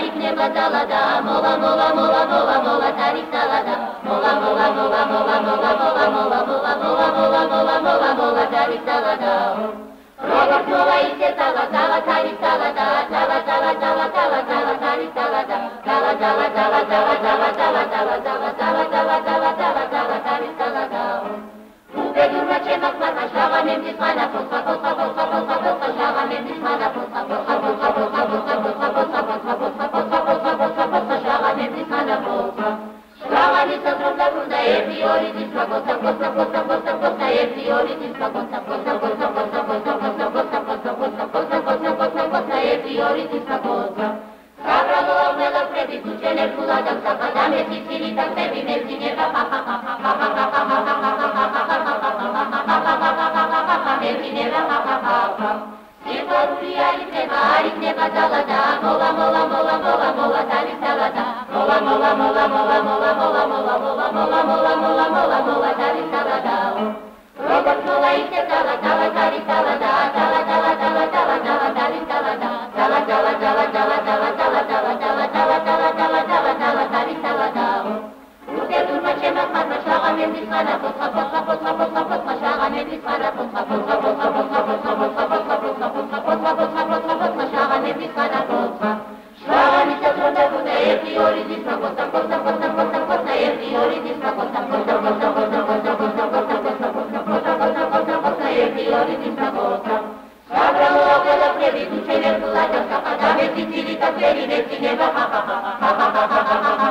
იქნება ძალადა მოლა მოლა მოლა მოლა მოლა არის ძალადა მოლა მოლა მოლა მოლა მოლა მოლა მოლა მოლა მოლა მოლა მოლა მოლა მოლა არის ძალადა როგორც მოლა ისე ძალა ძალა არის ძალადა ძალა ძალა ძალა ძალა ძალა არის ძალადა ძალა ძალა ძალა ძალა ძალა ძალა ძალა ძალა ძალა ძალა ძალა ძალა ძალა არის ძალადა უბედურმა ჩემს მათმა შაღამემდის მანა ფოხა ფოხა ფოხა ფოხა ფოხა შაღამემდის მანა ფოხა ფოხა ფოხა ფოხა ფოხა ფოხა ფოხა ფოხა ფოხა ფოხა ფოხა ფოხა შაღამემდის მანა ფოხა შაღამის დროთა უნდა ერთი ორი დისკა ფოხა ფოხა ფოხა ფოხა ფოხა ერთი ორი დისკა ფოხა ფოხა ფოხა ფოხა ფოხა ფოხა ფოხა ფოხა ფოხა ფოხა ფოხა ფოხა ერთი ორი დისკა ფოხა საბრალო აღმელა ფრედი თუ ჩენერგულა და საფადა მეტი ცილი და ხები მეძინება ხახა ხახა ხახა ხახა სიყვარული არ იქნება ძალადა მოლა მოლა მოლა მოლა მოლა არის ძალადა მოლა მოლა მოლა მოლა მოლა მოლა მოლა მოლა მოლა მოლა მოლა მოლა მოლა არის ძალადა როგორც მოლა ისე ძალა ძალა არის ძალადა ძალა ძალა ძალა ძალა ძალა არის ძალადა ძალა ძალა ძალა ძალა ძალა ძალა ძალა ძალა ძალა ძალა ძალა ძალა ძალა არის ძალადა უბედურმა ჩემს მათმა შაღამემდის მანა ფოხა ფოხა ფოხა ფოხა ფოხა შაღამემდის მანა ფოხა ფოხა ფოხა ფოხა ფოხა ფოხა ფოხა ფოხა ფოხა ფოხა ფოხა ფოხა შაღამემდის მანა ფოხა შაღამის დროთა უნდა ერთი ორი დისკა ფოხა ფოხა ფოხა ფოხა ფოხა ერთი ორი დისკა ფოხა ფოხა ფოხა ფოხა ფოხა ფოხა ფოხა ფოხა ფოხა ფოხა ფოხა ფოხა ერთი ორი დისკა ფოხა საბრალო აღმელა ფრედი თუ ჩენერგულა და საფადა მეტი ცილი და ფერი მეცინება ხახა ხახა ხახა ხახა